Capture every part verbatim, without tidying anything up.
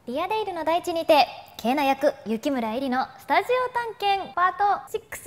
リアデイルの大地にてケイナ役雪村えりのスタジオ探検パートシックス。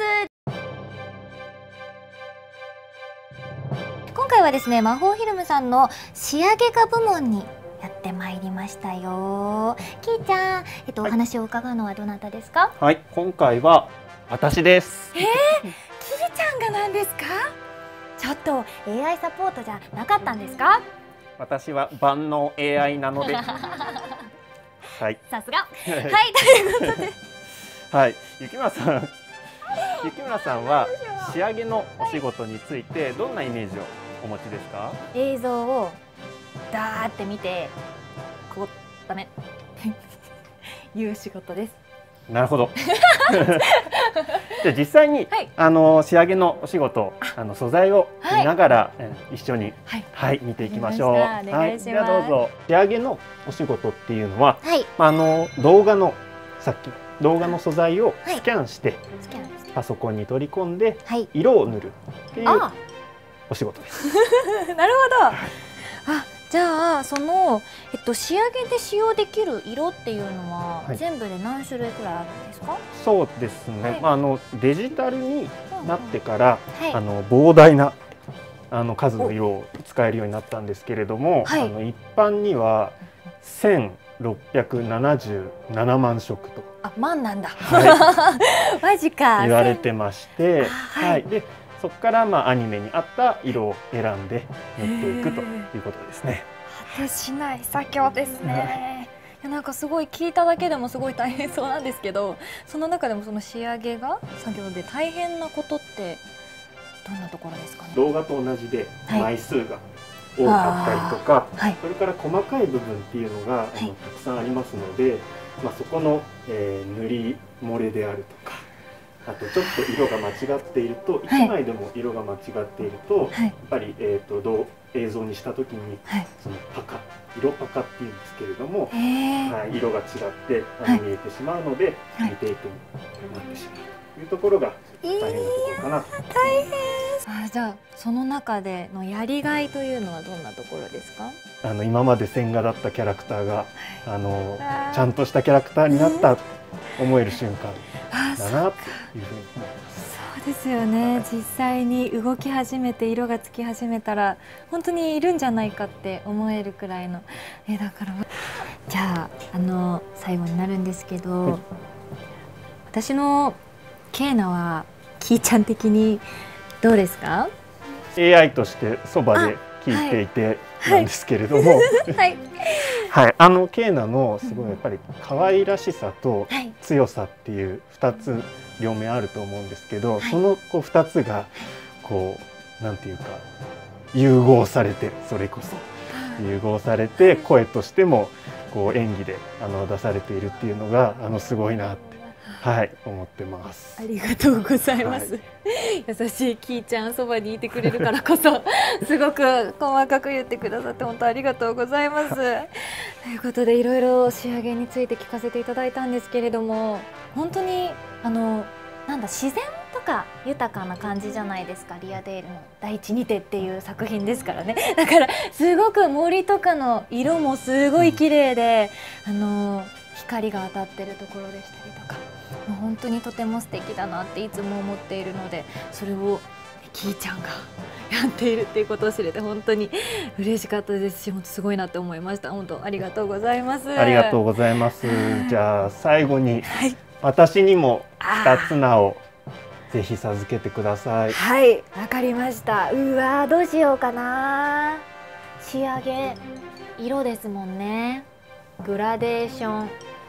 今回はですね、魔法フィルムさんの仕上げ画部門にやってまいりましたよ。きーちゃん、えっと、はい、お話を伺うのはどなたですか？ はい、今回は私です。 えー、きーちゃんがなんですか？ちょっと エーアイ サポートじゃなかったんですか？ 私は万能 エーアイ なので。はい。 さすが。はい、ということで。 はい、雪村さん。雪村さんは仕上げのお仕事についてどんなイメージをお持ちですか？ 映像をダーって見て、ここダメいう仕事です。 なるほど。じゃあ実際に、はい、あの仕上げのお仕事、あの素材を見ながら、はい、一緒に、はい、はい、見ていきましょう。はい、ではどうぞ。仕上げのお仕事っていうのは、はい、あの動画のさっき動画の素材をスキャンして、はい、パソコンに取り込んで、はい、色を塗るっていうお仕事です。 なるほど。あ、じゃあその、えっと、仕上げで使用できる色っていうのは、はい、全部で何種類くらいあるんですか？ そうですね、はい、まあ、あのデジタルになってから、うんうん、はい、あの膨大なあの数の色を使えるようになったんですけれども、はい、あの一般にはせんろっぴゃくななじゅうななまんしょくと、 あ、万なんだ、はい、マジか言われてまして、はい、はい、でそこからまあアニメに合った色を選んで塗っていくということですね。 果てしない作業ですね。いや、なんかすごい聞いただけでもすごい大変そうなんですけど、その中でもその仕上げが作業で大変なことってどんなところですかね？ 動画と同じで枚数が多かったりとか、はい、それから細かい部分っていうのが、はい、あのたくさんありますので、まあ、そこの、えー、塗り漏れであるとか、あとちょっと色が間違っていると、いちまいでも色が間違っていると、はい、やっぱり、えー、とどう映像にした時に、はい、そのパカ色パカっていうんですけれども、はい、色が違ってあの見えてしまうので、はい、リテイクになってしまうというところが大変なところかなと。 大変。あ、じゃあその中でのやりがいというのはどんなところですか？ あの今まで線画だったキャラクターが、はい、あのちゃんとしたキャラクターになったと思える瞬間だなというふうに思います。 そうですよね、はい、実際に動き始めて色がつき始めたら本当にいるんじゃないかって思えるくらいの絵だから。じゃあ、あの最後になるんですけど、はい、私のケイナはキーちゃん的にどうですか？ エーアイ としてそばで聞いていてなんですけれども、はい、はい、あのケイナのすごいやっぱり可愛らしさと強さっていうふたつ両面あると思うんですけど、はい、そのこうふたつがこうなんていうか融合されて、それこそ融合されて声としてもこう演技であの出されているっていうのがあのすごいなって、はい、思ってます。 ありがとうございます。はい、優しいキーちゃんそばにいてくれるからこそすごく細かく言ってくださって本当ありがとうございます。ということでいろいろ仕上げについて聞かせていただいたんですけれども、本当にあのなんだ自然とか豊かな感じじゃないですか。リアデイルの大地にてっていう作品ですからね。だからすごく森とかの色もすごい綺麗で、あの光が当たってるところでしたりとか、もう本当にとても素敵だなっていつも思っているので、それをキーちゃんがやっているっていうことを知れて本当に嬉しかったですし、本当すごいなって思いました。本当ありがとうございます。 ありがとうございます。じゃあ最後に、はい、私にもふたつ名をぜひ授けてください。 はい、わかりました。うわ、どうしようかな。仕上げ色ですもんね。グラデーション。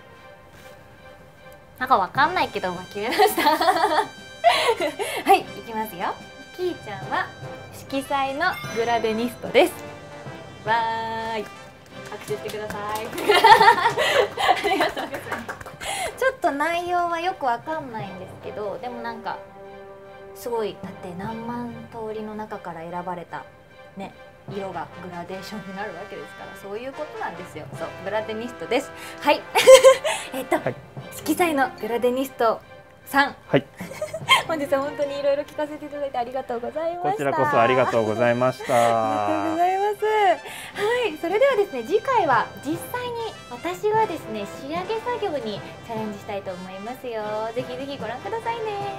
なんかわかんないけど、まあ、決めました。はい、いきますよ。キーちゃんは色彩のグラデニストです。わーい。拍手してください。ありがとうございます。ちょっと内容はよくわかんないんですけど、でもなんかすごい、だって何万通りの中から選ばれたね、色がグラデーションになるわけですから、そういうことなんですよ。そう、グラデニストです。はい。えっと、はい、色彩のグラデニストさん。はい。本日は本当にいろいろ聞かせていただいてありがとうございました。 こちらこそありがとうございました。 ありがとうございます。はい、それではですね、次回は実際に私はですね仕上げ作業にチャレンジしたいと思いますよ。ぜひぜひご覧くださいね。